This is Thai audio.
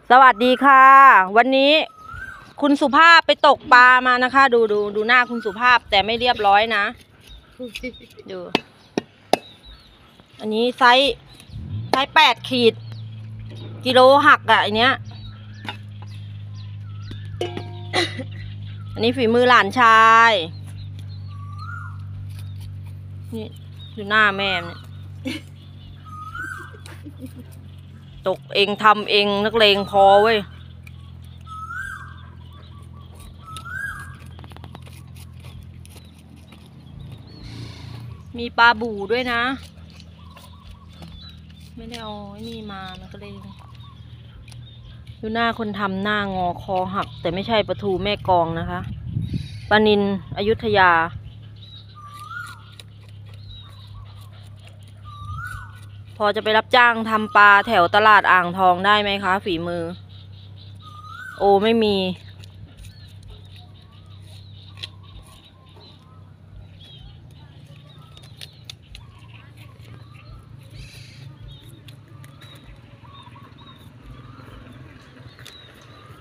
สวัสดีค่ะ วันนี้คุณสุภาพไปตกปลามานะคะ ดูหน้าคุณสุภาพแต่ไม่เรียบร้อยนะดูอันนี้ไซส์8 ขีดกิโลหักอะอันเนี้ยอันนี้ฝีมือหลานชายนี่ดูหน้าแม่เนี่ยตกเองทำเองนักเลงพอเว้ยมีปลาบู่ด้วยนะไม่ได้เอาไอ้นี่มามันก็เลยดูหน้าคนทำหน้างอคอหักแต่ไม่ใช่ปลาทูแม่กองนะคะปลานิลอยุธยาพอจะไปรับจ้างทำปลาแถวตลาดอ่างทองได้ไหมคะฝีมือโอไม่มี